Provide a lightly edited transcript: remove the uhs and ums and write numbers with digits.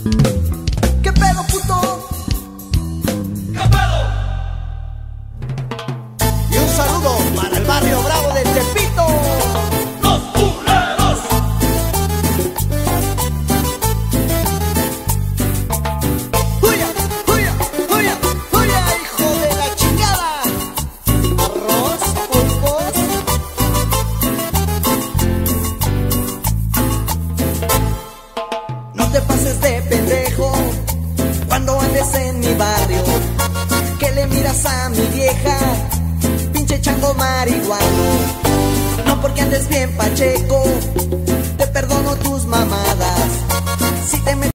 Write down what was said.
¿Qué pedo, puto? ¿Qué pedo? Y un saludo para el barrio bravo de Tepito. ¡Los culeros! ¡Huya, huya, huya, huya, hijo de la chingada! Arroz, pulpos. No te pases de pendejo cuando andes en mi barrio, que le miras a mi vieja, pinche chango marihuano. No porque andes bien pacheco, te perdono tus mamadas. Si te